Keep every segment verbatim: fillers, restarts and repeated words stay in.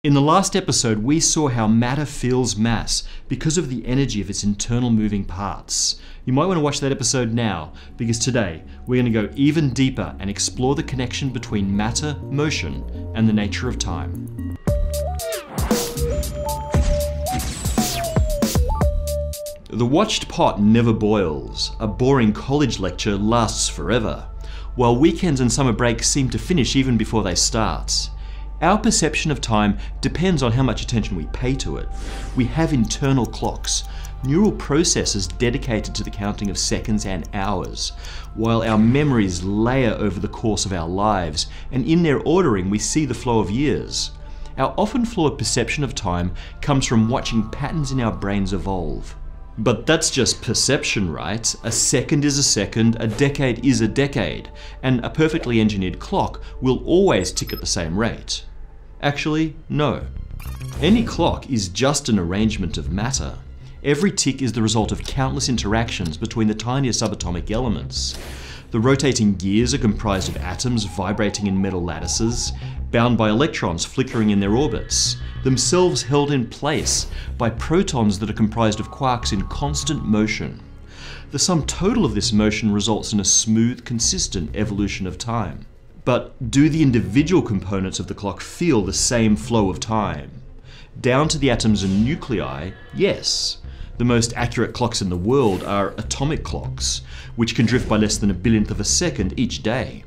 In the last episode, we saw how matter feels mass because of the energy of its internal moving parts. You might want to watch that episode now, because today we're going to go even deeper and explore the connection between matter, motion, and the nature of time. The watched pot never boils. A boring college lecture lasts forever, while weekends and summer breaks seem to finish even before they start. Our perception of time depends on how much attention we pay to it. We have internal clocks, neural processes dedicated to the counting of seconds and hours, while our memories layer over the course of our lives, and in their ordering we see the flow of years. Our often flawed perception of time comes from watching patterns in our brains evolve. But that's just perception, right? A second is a second, a decade is a decade, and a perfectly engineered clock will always tick at the same rate. Actually, no. Any clock is just an arrangement of matter. Every tick is the result of countless interactions between the tiniest subatomic elements. The rotating gears are comprised of atoms vibrating in metal lattices, bound by electrons flickering in their orbits, themselves held in place by protons that are comprised of quarks in constant motion. The sum total of this motion results in a smooth, consistent evolution of time. But do the individual components of the clock feel the same flow of time? Down to the atoms and nuclei, yes. The most accurate clocks in the world are atomic clocks, which can drift by less than a billionth of a second each day.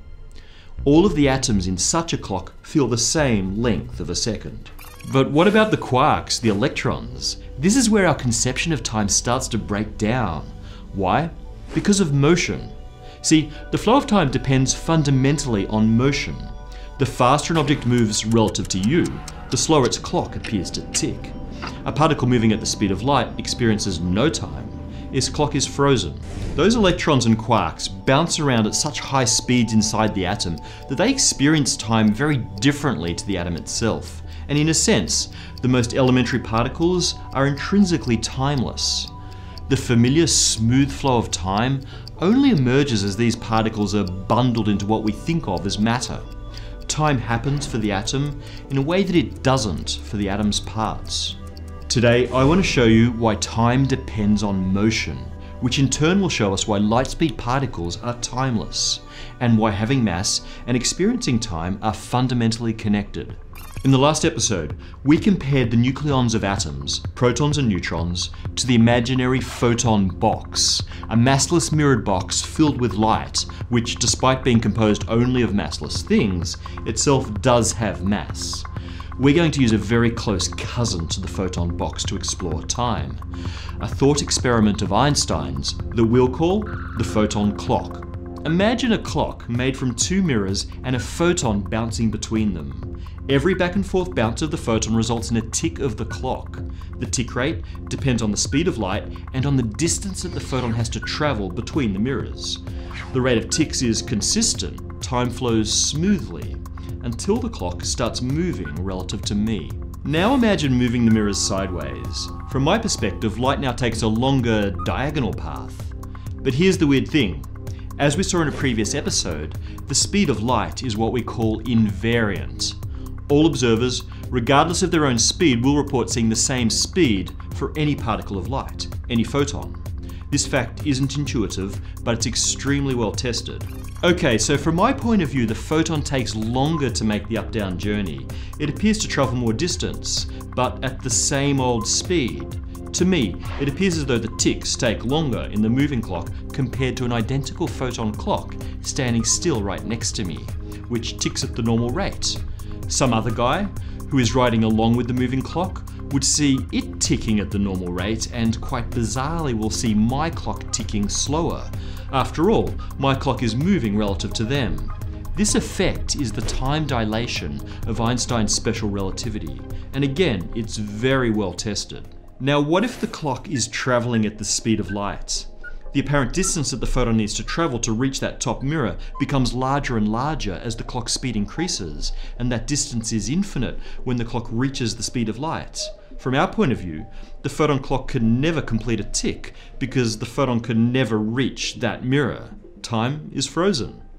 All of the atoms in such a clock feel the same length of a second. But what about the quarks, the electrons? This is where our conception of time starts to break down. Why? Because of motion. See, the flow of time depends fundamentally on motion. The faster an object moves relative to you, the slower its clock appears to tick. A particle moving at the speed of light experiences no time. Its clock is frozen. Those electrons and quarks bounce around at such high speeds inside the atom that they experience time very differently to the atom itself. And in a sense, the most elementary particles are intrinsically timeless. The familiar smooth flow of time only emerges as these particles are bundled into what we think of as matter. Time happens for the atom in a way that it doesn't for the atom's parts. Today, I want to show you why time depends on motion, which in turn will show us why light-speed particles are timeless, and why having mass and experiencing time are fundamentally connected. In the last episode, we compared the nucleons of atoms, protons and neutrons, to the imaginary photon box, a massless mirrored box filled with light, which, despite being composed only of massless things, itself does have mass. We're going to use a very close cousin to the photon box to explore time, a thought experiment of Einstein's that we'll call the photon clock. Imagine a clock made from two mirrors and a photon bouncing between them. Every back and forth bounce of the photon results in a tick of the clock. The tick rate depends on the speed of light and on the distance that the photon has to travel between the mirrors. The rate of ticks is consistent, time flows smoothly, until the clock starts moving relative to me. Now imagine moving the mirrors sideways. From my perspective, light now takes a longer diagonal path. But here's the weird thing. As we saw in a previous episode, the speed of light is what we call invariant. All observers, regardless of their own speed, will report seeing the same speed for any particle of light, any photon. This fact isn't intuitive, but it's extremely well tested. Okay, so from my point of view, the photon takes longer to make the up-down journey. It appears to travel more distance, but at the same old speed. To me, it appears as though the ticks take longer in the moving clock compared to an identical photon clock standing still right next to me, which ticks at the normal rate. Some other guy, who is riding along with the moving clock, would see it ticking at the normal rate and quite bizarrely will see my clock ticking slower. After all, my clock is moving relative to them. This effect is the time dilation of Einstein's special relativity, and again, it's very well tested. Now, what if the clock is traveling at the speed of light? The apparent distance that the photon needs to travel to reach that top mirror becomes larger and larger as the clock's speed increases, and that distance is infinite when the clock reaches the speed of light. From our point of view, the photon clock can never complete a tick because the photon can never reach that mirror. Time is frozen.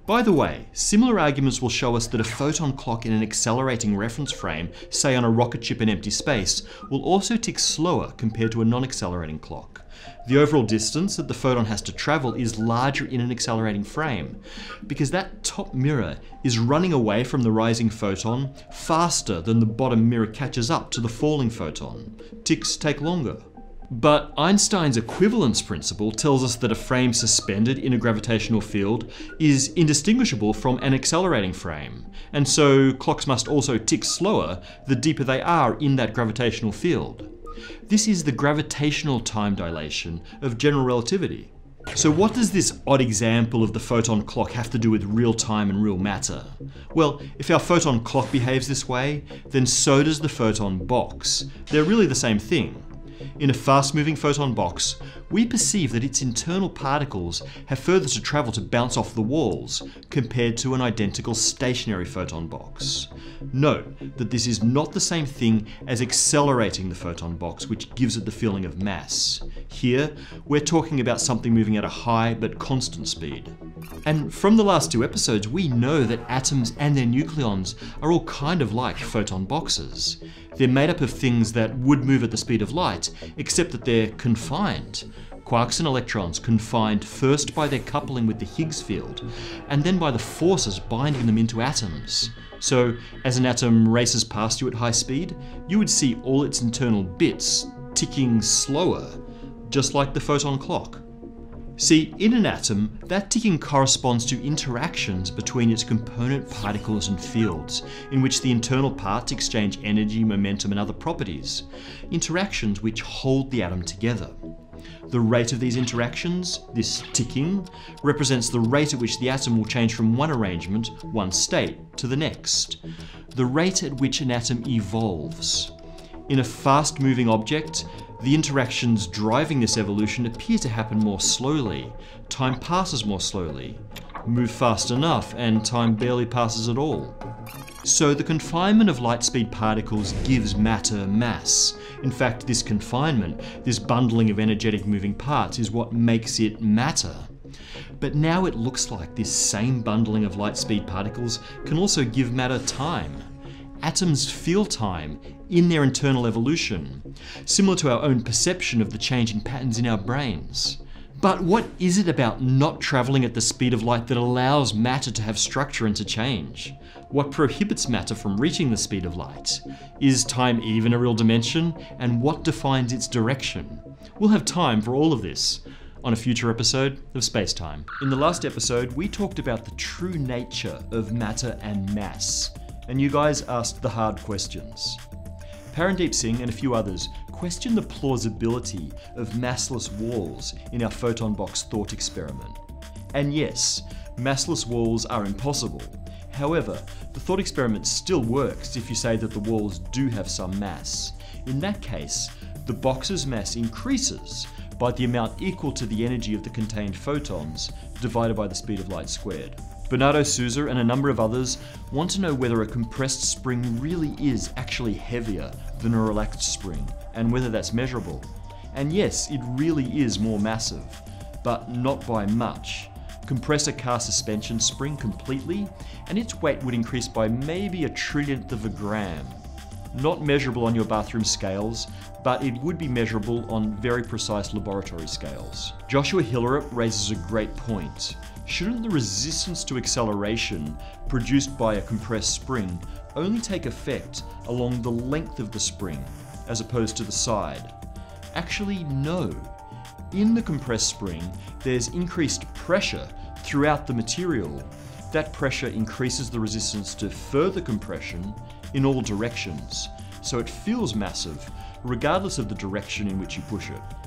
By the way, similar arguments will show us that a photon clock in an accelerating reference frame, say on a rocket ship in empty space, will also tick slower compared to a non-accelerating clock. The overall distance that the photon has to travel is larger in an accelerating frame, because that top mirror is running away from the rising photon faster than the bottom mirror catches up to the falling photon. Ticks take longer. But Einstein's equivalence principle tells us that a frame suspended in a gravitational field is indistinguishable from an accelerating frame, and so clocks must also tick slower the deeper they are in that gravitational field. This is the gravitational time dilation of general relativity. So what does this odd example of the photon clock have to do with real time and real matter? Well, if our photon clock behaves this way, then so does the photon box. They're really the same thing. In a fast-moving photon box, we perceive that its internal particles have further to travel to bounce off the walls, compared to an identical stationary photon box. Note that this is not the same thing as accelerating the photon box, which gives it the feeling of mass. Here, we're talking about something moving at a high but constant speed. And from the last two episodes, we know that atoms and their nucleons are all kind of like photon boxes. They're made up of things that would move at the speed of light, except that they're confined. Quarks and electrons confined first by their coupling with the Higgs field, and then by the forces binding them into atoms. So, as an atom races past you at high speed, you would see all its internal bits ticking slower, just like the photon clock. See, in an atom, that ticking corresponds to interactions between its component particles and fields, in which the internal parts exchange energy, momentum, and other properties. Interactions which hold the atom together. The rate of these interactions, this ticking, represents the rate at which the atom will change from one arrangement, one state, to the next. The rate at which an atom evolves. In a fast-moving object, the interactions driving this evolution appear to happen more slowly. Time passes more slowly. Move fast enough, and time barely passes at all. So the confinement of light-speed particles gives matter mass. In fact, this confinement, this bundling of energetic moving parts, is what makes it matter. But now it looks like this same bundling of light-speed particles can also give matter time. Atoms feel time in their internal evolution, similar to our own perception of the changing patterns in our brains. But what is it about not traveling at the speed of light that allows matter to have structure and to change? What prohibits matter from reaching the speed of light? Is time even a real dimension? And what defines its direction? We'll have time for all of this on a future episode of Space Time. In the last episode, we talked about the true nature of matter and mass, and you guys asked the hard questions. Parandeep Singh and a few others questioned the plausibility of massless walls in our photon box thought experiment. And yes, massless walls are impossible. However, the thought experiment still works if you say that the walls do have some mass. In that case, the box's mass increases by the amount equal to the energy of the contained photons divided by the speed of light squared. Bernardo Souza and a number of others want to know whether a compressed spring really is actually heavier than a relaxed spring, and whether that's measurable. And yes, it really is more massive, but not by much. Compress a car suspension spring completely, and its weight would increase by maybe a trillionth of a gram. Not measurable on your bathroom scales, but it would be measurable on very precise laboratory scales. Joshua Hillerup raises a great point. Shouldn't the resistance to acceleration produced by a compressed spring only take effect along the length of the spring, as opposed to the side? Actually, no. In the compressed spring, there's increased pressure throughout the material. That pressure increases the resistance to further compression in all directions, so it feels massive, regardless of the direction in which you push it.